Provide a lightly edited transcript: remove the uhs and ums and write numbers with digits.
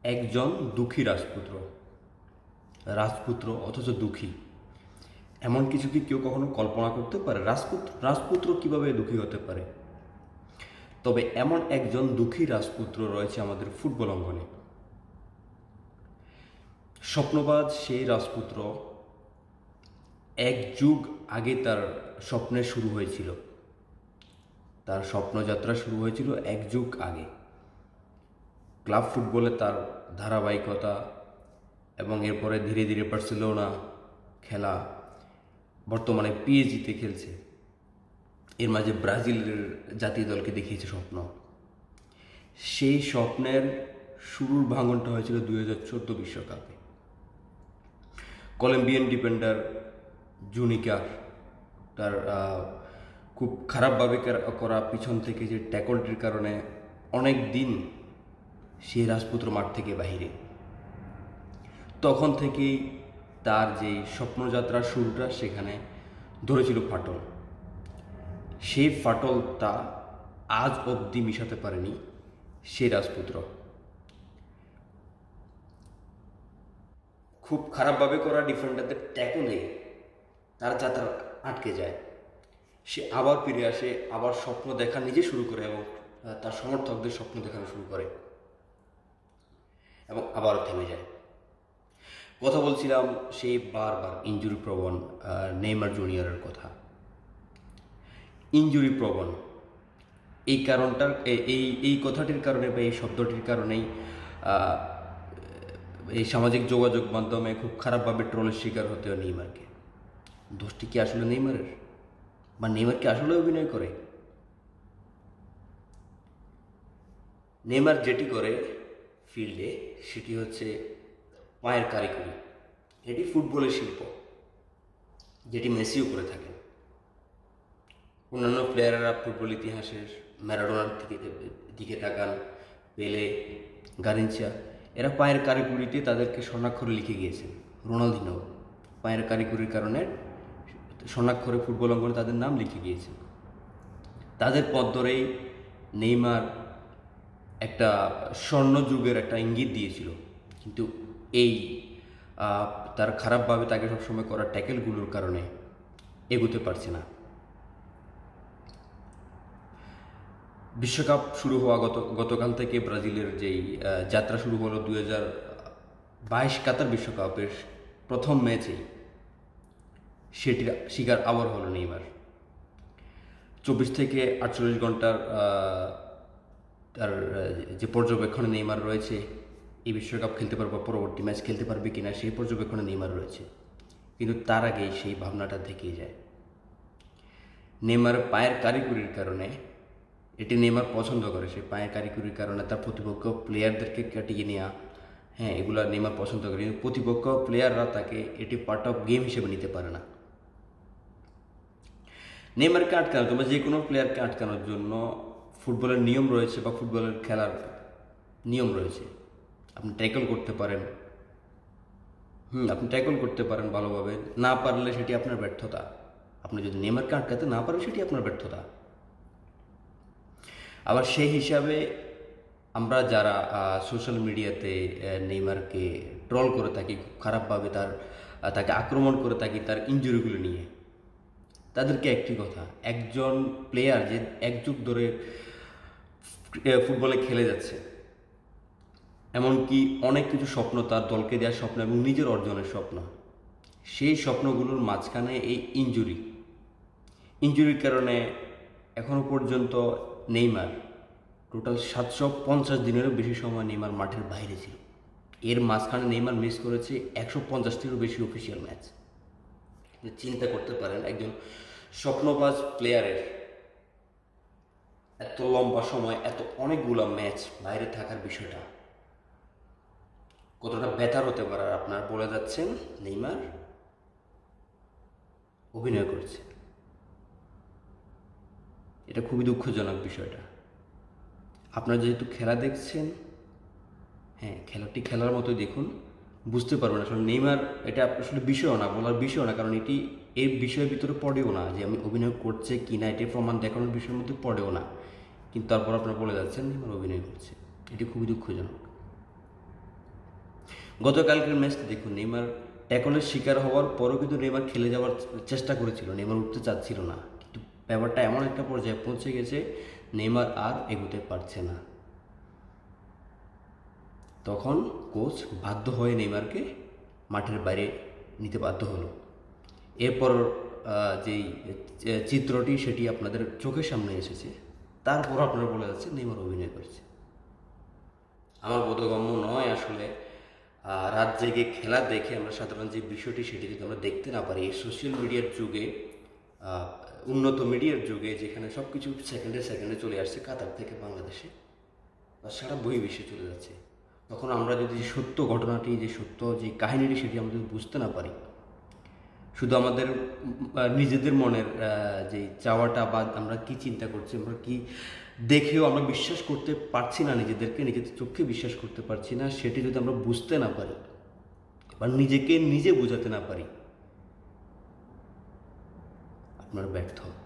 একজন দুঃখী রাজপুত্র, রাজপুত্র অথচ দুঃখী, এমন কিছু কি কেউ কখনো কল্পনা করতে পারে? রাজপুত্র কিভাবে দুঃখী হতে পারে? তবে এমন একজন দুঃখী রাজপুত্র রয়েছে আমাদের ফুটবল অঙ্গনে। স্বপ্নবাজ সেই রাজপুত্র এক যুগ আগে তার স্বপ্নের শুরু হয়েছিল, তার স্বপ্নযাত্রা শুরু হয়েছিল এক যুগ আগে। ক্লাব ফুটবলে তার ধারাবাহিকতা এবং এরপরে ধীরে ধীরে বার্সেলোনা খেলা, বর্তমানে পিএসজিতে খেলছে, এর মাঝে ব্রাজিলের জাতীয় দলকে দেখিয়েছে স্বপ্ন। সেই স্বপ্নের শুরুর ভাঙনটা হয়েছিল 2014 বিশ্বকাপে। কলম্বিয়ান ডিফেন্ডার জুনিকার তার খুব খারাপভাবে করা পিছন থেকে যে ট্যাকলটির কারণে অনেক দিন সেই রাজপুত্র মাঠ থেকে বাহিরে। তখন থেকেই তার যে স্বপ্নযাত্রার শুরুটা সেখানে ধরেছিল ফাটল। সেই ফাটলটা আজ অবধি মিশাতে পারেনি সেই রাজপুত্র। খুব খারাপভাবে করা ডিফেন্ডারদের ট্যাকলে তার যাত্রা আটকে যায়। সে আবার ফিরে আসে, আবার স্বপ্ন দেখা নিজে শুরু করে এবং তার সমর্থকদের স্বপ্ন দেখানো শুরু করে এবং আবারও থেমে যায়। কথা বলছিলাম সেই বারবার ইনজুরি প্রবণ নেইমার জুনিয়রের কথা। ইনজুরি প্রবণ এই কারণটার এই কথাটির কারণে বা এই শব্দটির কারণেই এই সামাজিক যোগাযোগ মাধ্যমে খুব খারাপভাবে ট্রলের শিকার হতে হয় নেইমারকে। দোষটি কি আসলে নেইমারের, বা নেইমার কি আসলে অভিনয় করে? নেইমার যেটি করে ফিল্ডে সেটি হচ্ছে পায়ের কারিগরি। এটি ফুটবলের শিল্প, যেটি মেসিও করে থাকেন। অন্যান্য প্লেয়াররা ফুটবল ইতিহাসের ম্যারাডোনার দিকে তাকান, পেলে, গারিনচা, এরা পায়ের কারিগরিতে তাদেরকে স্বর্ণাক্ষরে লিখে গিয়েছেন। রোনালদিনো পায়ের কারিগরির কারণে স্বর্ণাক্ষরে ফুটবল অঙ্গনে তাদের নাম লিখে গিয়েছেন। তাদের পথ ধরেই নেইমার একটা স্বর্ণযুগের একটা ইঙ্গিত দিয়েছিল, কিন্তু এই তার খারাপভাবে তাকে সবসময় করা ট্যাকেলগুলোর কারণে এগোতে পারছে না। বিশ্বকাপ শুরু হওয়া গতকাল থেকে ব্রাজিলের যেই যাত্রা শুরু হলো 2022 কাতার বিশ্বকাপের প্রথম ম্যাচেই সেটির শিকার আবার হলো নেইমার। 24 থেকে 48 ঘন্টার তার যে পর্যবেক্ষণে নেইমার রয়েছে, এই বিশ্বকাপ খেলতে পারবে, পরবর্তী ম্যাচ খেলতে পারবে কিনা সেই পর্যবেক্ষণে নেইমার রয়েছে, কিন্তু তার আগেই সেই ভাবনাটা থেকেই যায়। নেইমার পায়ের কারিগরির কারণে, এটি নেইমার পছন্দ করে, সেই পায়ের কারিগরির কারণে তার প্রতিপক্ষ প্লেয়ারদেরকে কাটিয়ে নেওয়া, হ্যাঁ, এগুলো নেইমার পছন্দ করে, কিন্তু প্রতিপক্ষ প্লেয়াররা তাকে এটি পার্ট অফ গেম হিসেবে নিতে পারে না। নেইমারকে আটকানো, তোমরা যে কোনো প্লেয়ারকে আটকানোর জন্য ফুটবলের নিয়ম রয়েছে বা ফুটবলের খেলার নিয়ম রয়েছে। আপনি ট্যাকল করতে পারেন, আপনি ট্যাকল করতে পারেন ভালোভাবে, না পারলে সেটি আপনার ব্যর্থতা। আপনি যদি নেইমারকে আটকাতে না পারেন সেটি আপনার ব্যর্থতা। আবার সেই হিসাবে আমরা যারা সোশ্যাল মিডিয়াতে নেইমারকে ট্রল করে থাকি, খুব খারাপভাবে তাকে আক্রমণ করে থাকি তার ইনজুরিগুলো নিয়ে, তাদেরকে একটি কথা, একজন প্লেয়ার যে এক যুগ ধরে ফুটবলে খেলে যাচ্ছে, এমনকি অনেক কিছু স্বপ্ন, তার দলকে দেওয়ার স্বপ্ন এবং নিজের অর্জনের স্বপ্ন, সেই স্বপ্নগুলোর মাঝখানে এই ইনজুরির কারণে এখনও পর্যন্ত নেইমার টোটাল 750 দিনেরও বেশি সময় নেইমার মাঠের বাইরে ছিল। এর মাঝখানে নেইমার মিস করেছে 150টিরও বেশি অফিসিয়াল ম্যাচ। চিন্তা করতে পারেন একজন স্বপ্নবাজ প্লেয়ারের এত লম্বা সময়, এত অনেকগুলো ম্যাচ বাইরে থাকার বিষয়টা কতটা ব্যথার হতে পারে। আপনার বলে যাচ্ছেন নেইমার অভিনয় করছে, এটা খুবই দুঃখজনক বিষয়টা। আপনারা যেহেতু খেলা দেখছেন, হ্যাঁ, খেলাটি খেলার মতোই দেখুন, বুঝতে পারবেন আসলে নেইমার এটা আসলে বিষয়ও না, বলার বিষয়ও না, কারণ এটি এর বিষয়ের ভিতরে পড়েও না যে আমি অভিনয় করছে কি না, এটি প্রমাণ দেখানোর বিষয়ের মধ্যে পড়েও না, কিন্তু তারপর আপনারা বলে যাচ্ছেন নেইমার অভিনয় করছে। এটি খুবই দুঃখজনক। গতকালকের ম্যাচটা দেখুন, নেইমার ট্যাকলের শিকার হওয়ার পরও কিন্তু নেইমার খেলে যাওয়ার চেষ্টা করেছিল, নেইমার উঠতে চাচ্ছিল না, কিন্তু ব্যাপারটা এমন একটা পর্যায়ে পৌঁছে গেছে নেইমার আর এগোতে পারছে না। তখন কোচ বাধ্য হয়ে নেইমারকে মাঠের বাইরে নিতে বাধ্য হলো। এরপর যেই চিত্রটি সেটি আপনাদের চোখের সামনে এসেছে, তারপর আপনারা বলে যাচ্ছে নেইমার অভিনয় করছে। আমার বোধগম্য নয় আসলে রাত জেগে খেলা দেখে আমরা সাধারণ যে বিষয়টি সেটি যদি আমরা দেখতে না পারি, এই সোশ্যাল মিডিয়ার যুগে, উন্নত মিডিয়ার যুগে, যেখানে সব কিছু সেকেন্ডে সেকেন্ডে চলে আসছে কাতার থেকে বাংলাদেশে বা সারা বহির্বিশ্বে চলে যাচ্ছে, তখন আমরা যদি সত্য ঘটনাটি, যে সত্য যে কাহিনীটি সেটি আমরা যদি বুঝতে না পারি, শুধু আমাদের নিজেদের মনের যে চাওয়াটা বা আমরা কি চিন্তা করছি, আমরা কি দেখেও আমরা বিশ্বাস করতে পারছি না, নিজেদেরকে নিজেদের চোখে বিশ্বাস করতে পারছি না, সেটি যদি আমরা বুঝতে না পারি বা নিজেকে নিজে বোঝাতে না পারি, আপনার ব্যর্থ।